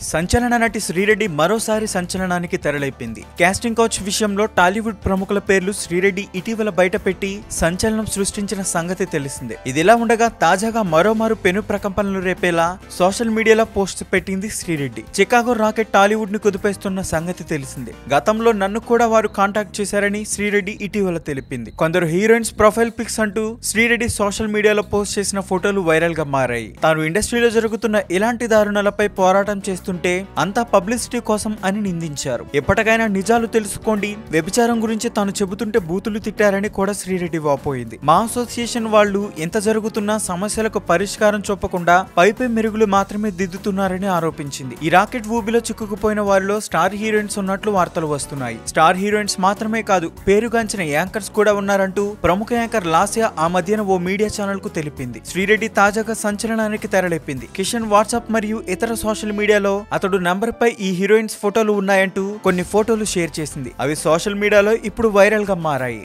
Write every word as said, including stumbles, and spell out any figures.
సంచలన నటి శ్రీరెడ్డి మరోసారి సంచలనానికి తెరలేపింది. కాస్టింగ్ కౌచ్ విషయంలో టాలీవుడ్ ప్రముఖుల పేర్లు శ్రీరెడ్డి ఇటీవల బయటపెట్టి సంచలనం సృష్టించిన సంగతి తెలిసిందే. ఇదిలా ఉండగా తాజాగా మరోమారు పెను ప్రకంపనలు రేపేలా సోషల్ మీడియాలో పోస్ట్ పెట్టింది శ్రీరెడ్డి. చికాగో రాకెట్ టాలీవుడ్ ని కుదిపేస్తున్న సంగతి తెలిసిందే. గతంలో నన్ను కూడా వారు కాంటాక్ట్ చేశారని శ్రీరెడ్డి ఇటీవల తెలిపింది. కొందరు హీరోయిన్స్ ప్రొఫైల్ పిక్స్ అంటూ శ్రీరెడ్డి సోషల్ మీడియాలో పోస్ట్ చేసిన ఫోటోలు వైరల్ గా మారాయి. తాను ఇండస్ట్రీలో జరుగుతున్న ఇలాంటి దారుణాలపై పోరాటం చేస్తుంటే అంతా పబ్లిసిటీ కోసం అని నిందించారు. ఎప్పటికైనా నిజాలు తెలుసుకోండి, వ్యభిచారం గురించి తాను చెబుతుంటే బూతులు తిట్టారని కూడా శ్రీరెడ్డి వాపోయింది. మా అసోసియేషన్ వాళ్ళు ఎంత జరుగుతున్నా సమస్యలకు పరిష్కారం చూపకుండా పైపై మెరుగులు మాత్రమే దిద్దుతున్నారని ఆరోపించింది. ఈ రాకెట్ ఊబిలో చిక్కుకుపోయిన వారిలో స్టార్ హీరోయిన్స్ ఉన్నట్లు వార్తలు వస్తున్నాయి. స్టార్ హీరోయిన్స్ మాత్రమే కాదు, పేరుగాంచిన యాంకర్స్ కూడా ఉన్నారంటూ ప్రముఖ యాంకర్ లాస్యా ఆ మధ్యన ఓ మీడియా ఛానల్ కు తెలిపింది. శ్రీరెడ్డి తాజాగా సంచలనానికి తెరలేపింది. కిషన్ వాట్సాప్ మరియు ఇతర సోషల్ మీడియాలో అతడు నంబర్ పై ఈ హీరోయిన్స్ ఫోటోలు ఉన్నాయంటూ కొన్ని ఫోటోలు షేర్ చేసింది. అవి సోషల్ మీడియాలో ఇప్పుడు వైరల్ గా మారాయి.